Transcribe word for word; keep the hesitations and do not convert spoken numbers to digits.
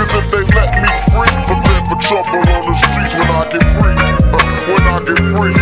if they let me free. Prepare for trouble on the streets when I get free. Uh, when I get free.